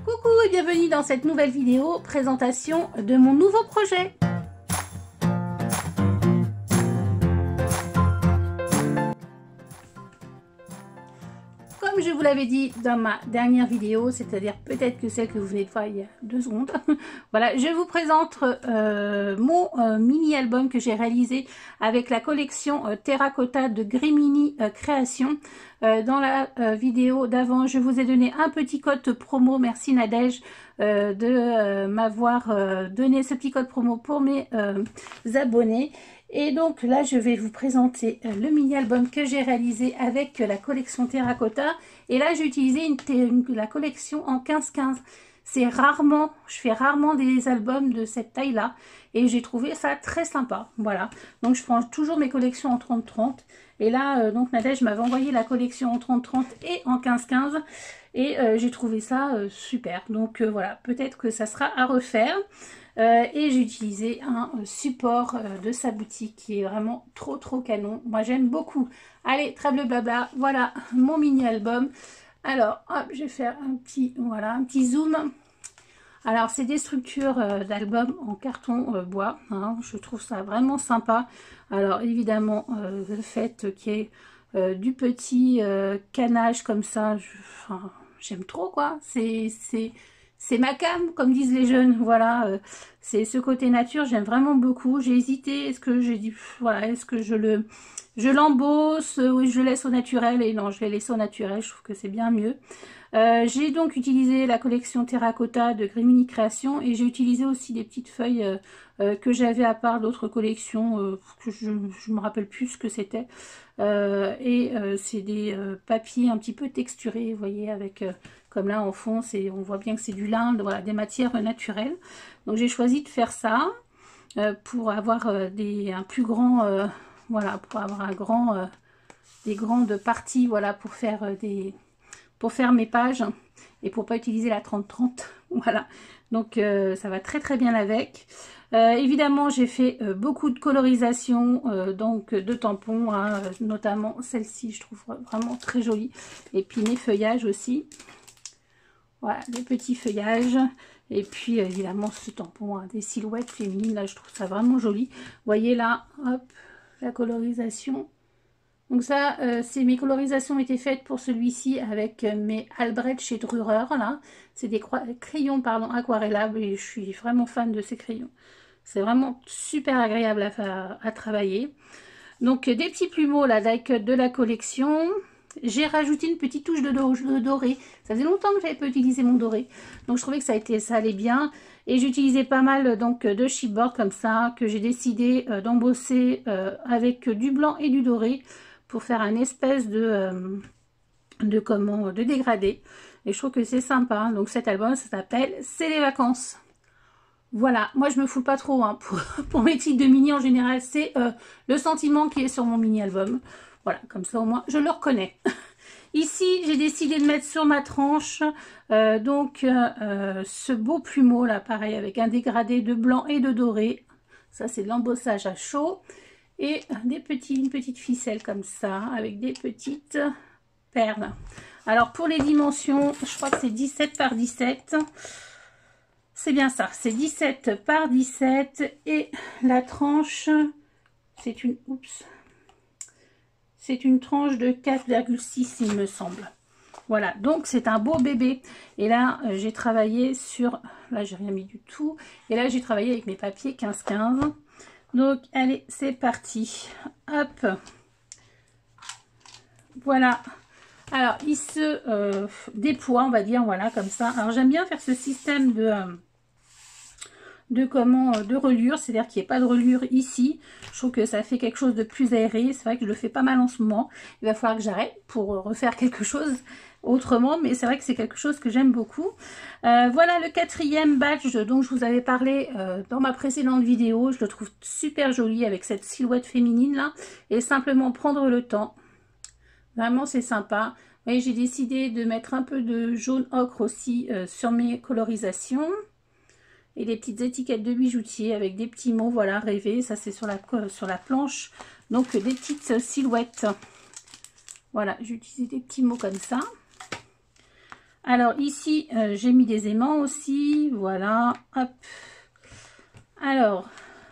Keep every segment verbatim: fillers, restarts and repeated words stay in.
Coucou et bienvenue dans cette nouvelle vidéo présentation de mon nouveau projet. Comme je vous l'avais dit dans ma dernière vidéo, c'est-à-dire peut-être que celle que vous venez de voir il y a deux secondes, voilà, je vous présente euh, mon euh, mini-album que j'ai réalisé avec la collection euh, Terracotta de Grimini euh, Création. Euh, dans la euh, vidéo d'avant, je vous ai donné un petit code promo. Merci Nadège euh, de euh, m'avoir euh, donné ce petit code promo pour mes euh, abonnés. Et donc là, je vais vous présenter euh, le mini-album que j'ai réalisé avec euh, la collection Terracotta. Et là, j'ai utilisé une, une, la collection en quinze quinze. C'est rarement, je fais rarement des albums de cette taille-là. Et j'ai trouvé ça très sympa. Voilà. Donc, je prends toujours mes collections en trente trente. Et là, euh, donc Nadège m'avait envoyé la collection en trente trente et en quinze quinze. Et euh, j'ai trouvé ça euh, super. Donc, euh, voilà. Peut-être que ça sera à refaire. Euh, et j'ai utilisé un euh, support euh, de sa boutique qui est vraiment trop trop canon. Moi j'aime beaucoup. Allez, trêve le blabla, voilà mon mini album. Alors hop, je vais faire un petit, voilà, un petit zoom. Alors c'est des structures euh, d'album en carton euh, bois, hein. Je trouve ça vraiment sympa. Alors évidemment euh, le fait qu'il y ait euh, du petit euh, canage comme ça, je, enfin, j'aime trop quoi. C'est c'est C'est ma cam, comme disent les jeunes, voilà, euh, c'est ce côté nature, j'aime vraiment beaucoup. J'ai hésité, est-ce que j'ai dit, voilà, est-ce que je le, je l'embosse ou je le laisse au naturel? Et non, je vais laisser au naturel, je trouve que c'est bien mieux. Euh, j'ai donc utilisé la collection Terracotta de Grimini Création et j'ai utilisé aussi des petites feuilles euh, euh, que j'avais à part d'autres collections, euh, que je ne me rappelle plus ce que c'était. Euh, et euh, c'est des euh, papiers un petit peu texturés, vous voyez, avec... Euh, comme là en fond, on voit bien que c'est du lin, voilà, des matières naturelles. Donc j'ai choisi de faire ça euh, pour avoir euh, des, un plus grand, euh, voilà, pour avoir un grand, euh, des grandes parties, voilà, pour faire euh, des, pour faire mes pages et pour pas utiliser la trente trente, voilà. Donc euh, ça va très très bien avec. Euh, évidemment, j'ai fait euh, beaucoup de colorisation, euh, donc de tampons, hein, notamment celle-ci, je trouve vraiment très jolie. Et puis mes feuillages aussi. Voilà, les petits feuillages. Et puis, évidemment, ce tampon, hein, des silhouettes féminines. Là, je trouve ça vraiment joli. Vous voyez là, hop, la colorisation. Donc ça, euh, c'est mes colorisations étaient faites pour celui-ci avec mes Albrecht chez Drurer. Là, c'est des crayons, pardon, aquarellables. Et je suis vraiment fan de ces crayons. C'est vraiment super agréable à, à, à travailler. Donc, des petits plumeaux, là, de la collection. J'ai rajouté une petite touche de, do de doré. Ça faisait longtemps que j'avais pas utilisé mon doré. Donc je trouvais que ça, a été, ça allait bien. Et j'utilisais pas mal donc de chipboard comme ça, que j'ai décidé euh, d'embosser euh, avec du blanc et du doré pour faire un espèce de, euh, de, comment, de dégradé. Et je trouve que c'est sympa. Donc cet album, ça s'appelle C'est les vacances. Voilà, moi je me fous pas trop hein, pour, pour mes titres de mini en général. C'est euh, le sentiment qui est sur mon mini album. Voilà, comme ça au moins je le reconnais. Ici, j'ai décidé de mettre sur ma tranche euh, donc euh, ce beau plumeau là, pareil, avec un dégradé de blanc et de doré. Ça, c'est de l'embossage à chaud. Et des petits, une petite ficelle comme ça, avec des petites perles. Alors, pour les dimensions, je crois que c'est dix-sept par dix-sept. C'est bien ça, c'est dix-sept par dix-sept. Et la tranche, c'est une... Oups. C'est une tranche de quatre virgule six, il me semble. Voilà, donc c'est un beau bébé. Et là, euh, j'ai travaillé sur... Là, j'ai rien mis du tout. Et là, j'ai travaillé avec mes papiers quinze quinze. Donc, allez, c'est parti. Hop. Voilà. Alors, il se euh, déploie, on va dire, voilà, comme ça. Alors, j'aime bien faire ce système de... Euh, de comment de reliure, c'est-à-dire qu'il n'y ait pas de reliure ici. Je trouve que ça fait quelque chose de plus aéré. C'est vrai que je le fais pas mal en ce moment. Il va falloir que j'arrête pour refaire quelque chose autrement, mais c'est vrai que c'est quelque chose que j'aime beaucoup. Euh, voilà le quatrième badge dont je vous avais parlé euh, dans ma précédente vidéo. Je le trouve super joli avec cette silhouette féminine là, et simplement prendre le temps. Vraiment c'est sympa. Et j'ai décidé de mettre un peu de jaune ocre aussi euh, sur mes colorisations. Et des petites étiquettes de bijoutier avec des petits mots, voilà, rêver. Ça, c'est sur la, sur la planche. Donc, des petites silhouettes. Voilà, j'ai utilisé des petits mots comme ça. Alors ici, euh, j'ai mis des aimants aussi. Voilà. Hop. Alors,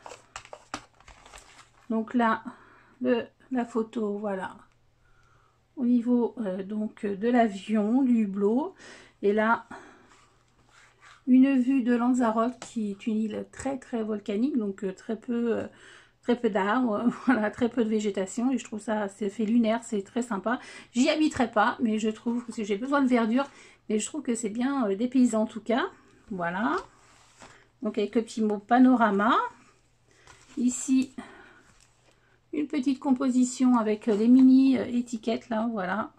donc là, le, la photo, voilà. Au niveau euh, donc de l'avion, du hublot. Et là, une vue de Lanzarote qui est une île très très volcanique. Donc euh, très peu... Euh, Très peu d'arbres, voilà, très peu de végétation et je trouve ça, c'est fait lunaire, c'est très sympa. J'y habiterai pas, mais je trouve que j'ai besoin de verdure, mais je trouve que c'est bien euh, dépaysant en tout cas. Voilà. Donc avec le petit mot panorama. Ici, une petite composition avec les mini étiquettes là, voilà.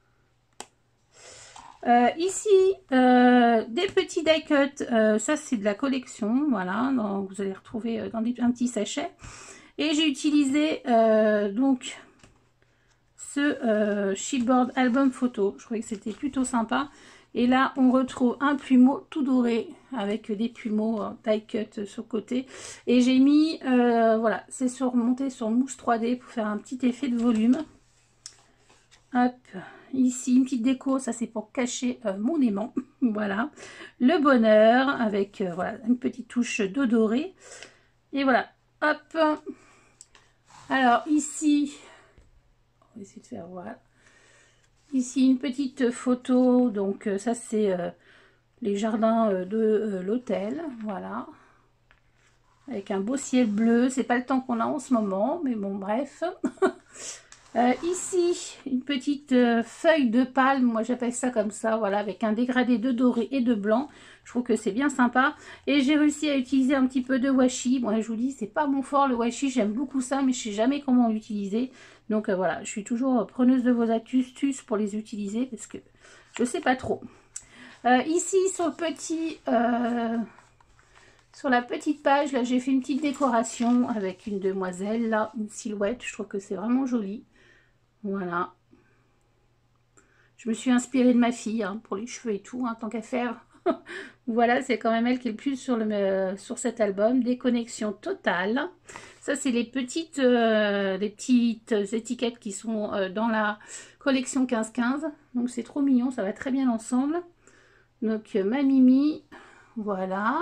Euh, ici, euh, des petits die cuts, euh, ça c'est de la collection, voilà, donc vous allez retrouver dans des, un petit sachet. Et j'ai utilisé euh, donc ce euh, chipboard album photo, je trouvais que c'était plutôt sympa. Et là, on retrouve un plumeau tout doré avec des plumeaux euh, die cut sur le côté. Et j'ai mis, euh, voilà, c'est surmonté sur mousse trois D pour faire un petit effet de volume. Hop, ici une petite déco, ça c'est pour cacher euh, mon aimant. Voilà, le bonheur avec euh, voilà une petite touche de doré. Et voilà, hop. Alors ici, on va essayer de faire voilà. Ici une petite photo, donc euh, ça c'est euh, les jardins euh, de euh, l'hôtel, voilà. Avec un beau ciel bleu, c'est pas le temps qu'on a en ce moment, mais bon bref. Euh, ici, une petite euh, feuille de palme, moi j'appelle ça comme ça, voilà, avec un dégradé de doré et de blanc. Je trouve que c'est bien sympa. Et j'ai réussi à utiliser un petit peu de washi. Bon, je vous dis, c'est pas mon fort le washi, j'aime beaucoup ça, mais je sais jamais comment l'utiliser. Donc euh, voilà, je suis toujours preneuse de vos astuces pour les utiliser, parce que je sais pas trop. Euh, ici, sur le petit... Euh, sur la petite page, là, j'ai fait une petite décoration avec une demoiselle, là, une silhouette. Je trouve que c'est vraiment joli. Voilà. Je me suis inspirée de ma fille hein, pour les cheveux et tout, hein, tant qu'à faire. Voilà, c'est quand même elle qui est le plus sur, le, euh, sur cet album. Déconnexion totale. Ça, c'est les petites, euh, les petites étiquettes qui sont euh, dans la collection quinze quinze. Donc, c'est trop mignon, ça va très bien ensemble. Donc, euh, ma Mimi, voilà.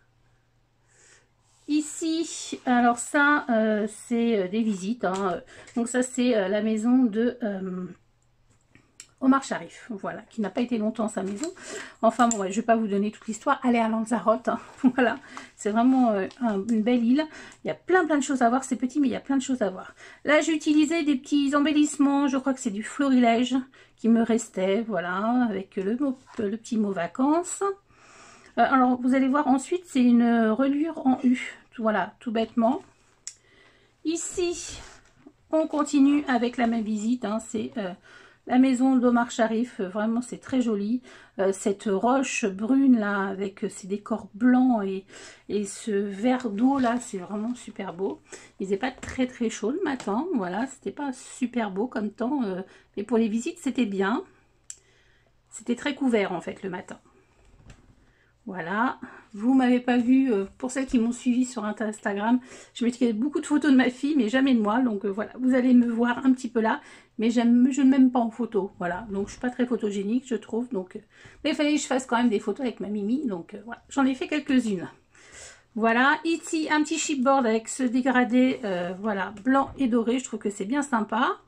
Ici, alors ça, euh, c'est des visites. Hein. Donc ça, c'est euh, la maison de euh, Omar Sharif, voilà, qui n'a pas été longtemps sa maison. Enfin bon, ouais, je ne vais pas vous donner toute l'histoire. Allez à Lanzarote, hein. Voilà, c'est vraiment euh, un, une belle île. Il y a plein plein de choses à voir. C'est petit, mais il y a plein de choses à voir. Là, j'ai utilisé des petits embellissements. Je crois que c'est du florilège qui me restait, voilà, avec le, mot, le petit mot vacances. Alors, vous allez voir, ensuite, c'est une reliure en U. Voilà, tout bêtement. Ici, on continue avec la même visite. Hein, c'est euh, la maison d'Omar Sharif. Vraiment, c'est très joli. Euh, cette roche brune, là, avec ces décors blancs et, et ce verre d'eau, là, c'est vraiment super beau. Il faisait pas très, très chaud le matin. Voilà, c'était pas super beau comme temps. Euh, mais pour les visites, c'était bien. C'était très couvert, en fait, le matin. Voilà, vous m'avez pas vu, euh, pour celles qui m'ont suivi sur Instagram, je mettais beaucoup de photos de ma fille, mais jamais de moi, donc euh, voilà, vous allez me voir un petit peu là, mais j'aime, je ne m'aime pas en photo, voilà, donc je suis pas très photogénique, je trouve, donc, euh, mais il fallait que je fasse quand même des photos avec ma Mimi, donc euh, voilà, j'en ai fait quelques-unes. Voilà, ici, un petit chipboard avec ce dégradé, euh, voilà, blanc et doré, je trouve que c'est bien sympa.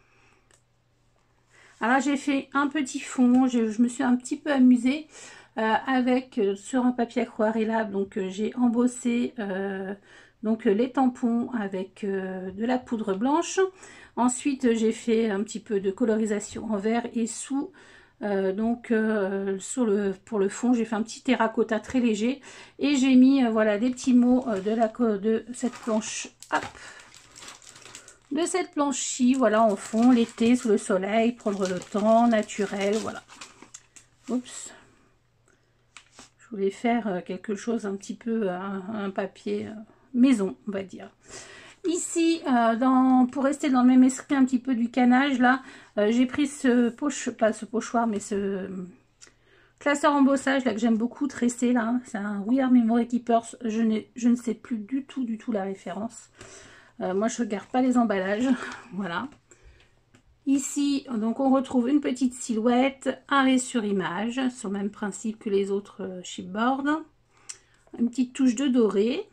Alors j'ai fait un petit fond, je, je me suis un petit peu amusée. Euh, avec euh, sur un papier aquarellable, donc euh, j'ai embossé euh, donc euh, les tampons avec euh, de la poudre blanche. Ensuite j'ai fait un petit peu de colorisation en vert et sous euh, donc euh, sur le pour le fond j'ai fait un petit terracotta très léger et j'ai mis euh, voilà des petits mots euh, de la de cette planche hop, de cette planche-ci, voilà, en fond l'été sous le soleil, prendre le temps naturel, voilà. Oups. Je voulais faire quelque chose un petit peu, un, un papier maison, on va dire. Ici, euh, dans, pour rester dans le même esprit un petit peu du canage, là, euh, j'ai pris ce poche, pas ce pochoir, mais ce classeur embossage, là, que j'aime beaucoup, tressé, là. C'est un We Are Memory Keepers. Je, je ne sais plus du tout, du tout la référence. Euh, moi, je ne regarde pas les emballages. Voilà. Ici, donc on retrouve une petite silhouette, arrêt sur image, sur le même principe que les autres chipboards. Une petite touche de doré.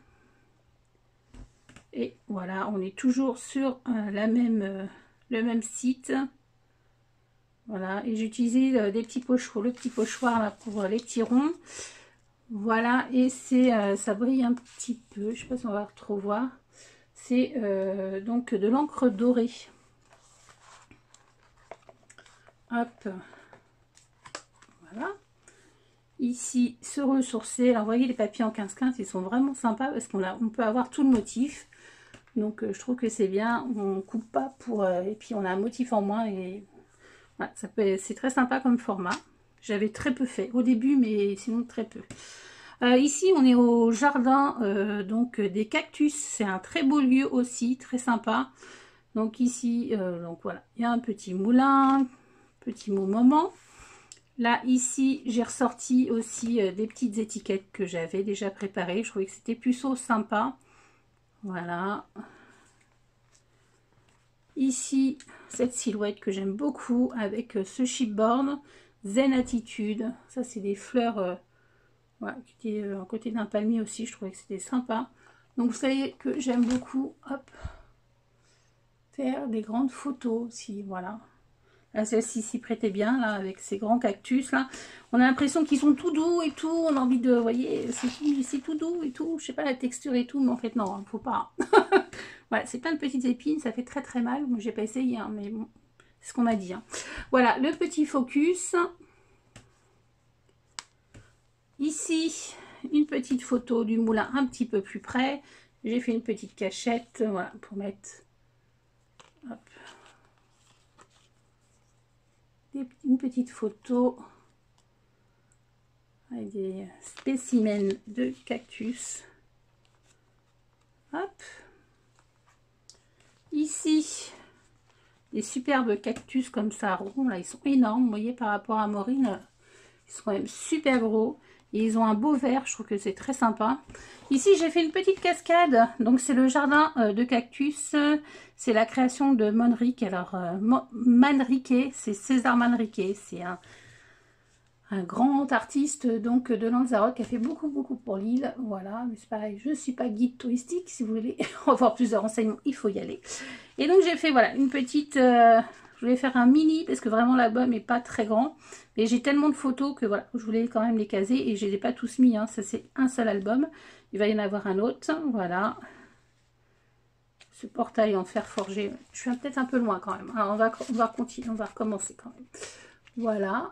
Et voilà, on est toujours sur euh, la même, euh, le même site. Voilà, et j'ai utilisé euh, des petits pochoirs, le petit pochoir là pour euh, les petits ronds. Voilà, et c'est euh, ça brille un petit peu, je sais pas si on va trop voir. C'est euh, donc de l'encre dorée. Hop, voilà. Ici, se ressourcer. Alors, vous voyez, les papiers en quinze quinze, ils sont vraiment sympas parce qu'on on peut avoir tout le motif. Donc, euh, je trouve que c'est bien. On coupe pas pour... Euh, et puis, on a un motif en moins. Et voilà, ça peut, c'est très sympa comme format. J'avais très peu fait au début, mais sinon très peu. Euh, ici, on est au jardin euh, donc des cactus. C'est un très beau lieu aussi, très sympa. Donc ici, euh, donc voilà, il y a un petit moulin, petit moment. Là, ici, j'ai ressorti aussi euh, des petites étiquettes que j'avais déjà préparées. Je trouvais que c'était plutôt sympa. Voilà. Ici, cette silhouette que j'aime beaucoup avec euh, ce chipboard. Zen Attitude. Ça, c'est des fleurs euh, voilà, qui étaient euh, à côté d'un palmier aussi. Je trouvais que c'était sympa. Donc, vous savez que j'aime beaucoup hop, faire des grandes photos aussi. Voilà. Celle-ci s'y prêtait bien, là, avec ces grands cactus, là. On a l'impression qu'ils sont tout doux et tout. On a envie de, vous voyez, c'est tout doux et tout. Je sais pas la texture et tout, mais en fait, non, hein, faut pas. Voilà, c'est plein de petites épines. Ça fait très, très mal. Moi, j'ai pas essayé, hein, mais bon, c'est ce qu'on m'a dit. Hein. Voilà, le petit focus. Ici, une petite photo du moulin un petit peu plus près. J'ai fait une petite cachette, voilà, pour mettre... Hop. Une petite photo avec des spécimens de cactus. Hop. Ici, des superbes cactus comme ça, ronds, là, ils sont énormes, vous voyez, par rapport à Maureen, ils sont quand même super gros. Et ils ont un beau vert, je trouve que c'est très sympa. Ici, j'ai fait une petite cascade. Donc, c'est le jardin euh, de cactus. C'est la création de Manrique. Alors, euh, Manrique, c'est César Manrique. C'est un, un grand artiste donc de Lanzarote qui a fait beaucoup, beaucoup pour l'île. Voilà, mais c'est pareil, je ne suis pas guide touristique. Si vous voulez avoir plus de renseignements, il faut y aller. Et donc, j'ai fait, voilà, une petite... Euh, je voulais faire un mini parce que vraiment l'album n'est pas très grand. Mais j'ai tellement de photos que voilà, je voulais quand même les caser et je ne les ai pas tous mis. Hein. Ça, c'est un seul album. Il va y en avoir un autre. Voilà. Ce portail en fer forgé. Je suis peut-être un peu loin quand même. Alors, on va, on va continuer, on va recommencer quand même. Voilà.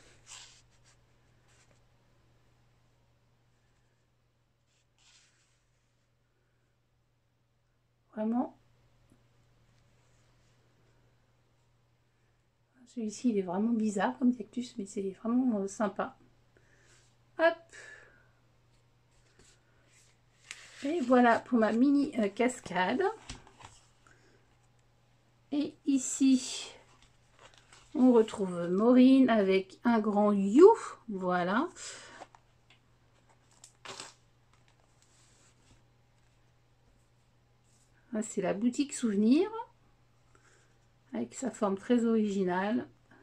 Vraiment. Celui-ci, il est vraiment bizarre comme cactus, mais c'est vraiment euh, sympa. Hop. Et voilà pour ma mini euh, cascade. Et ici, on retrouve Maureen avec un grand you. Voilà. C'est la boutique souvenir. Avec sa forme très originale.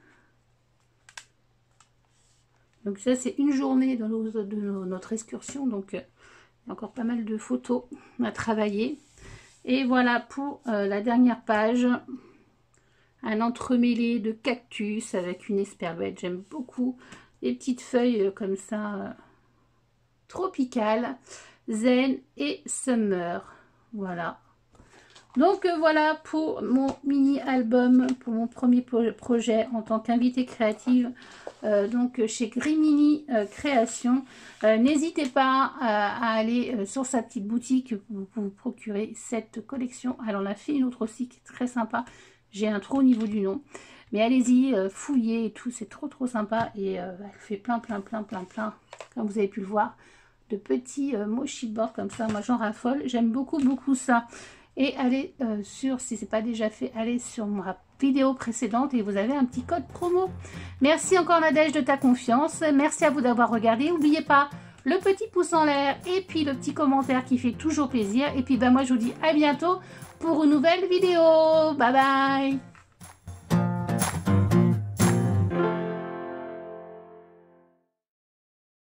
Donc ça, c'est une journée de, nos, de nos, notre excursion. Donc, euh, il y a encore pas mal de photos à travailler. Et voilà pour euh, la dernière page. Un entremêlé de cactus avec une esperluette. J'aime beaucoup les petites feuilles euh, comme ça, euh, tropicales. Zen et Summer. Voilà. Donc euh, voilà pour mon mini album, pour mon premier projet en tant qu'invitée créative, euh, donc chez Grimini euh, Création. Euh, N'hésitez pas à, à aller euh, sur sa petite boutique pour vous procurer cette collection. Elle en a fait une autre aussi qui est très sympa. J'ai un trou au niveau du nom. Mais allez-y, euh, fouillez et tout, c'est trop trop sympa. Et euh, elle fait plein plein plein plein plein, comme vous avez pu le voir, de petits euh, mochi boards comme ça. Moi j'en raffole, j'aime beaucoup beaucoup ça. Et allez euh, sur, si ce n'est pas déjà fait, allez sur ma vidéo précédente et vous avez un petit code promo. Merci encore Nadège de ta confiance. Merci à vous d'avoir regardé. N'oubliez pas le petit pouce en l'air et puis le petit commentaire qui fait toujours plaisir. Et puis ben, moi je vous dis à bientôt pour une nouvelle vidéo. Bye bye.